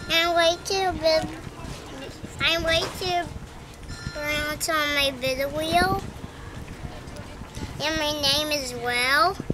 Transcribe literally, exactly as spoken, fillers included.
I'm way to build. I'm way to pronounce on my video wheel. And my name is Well.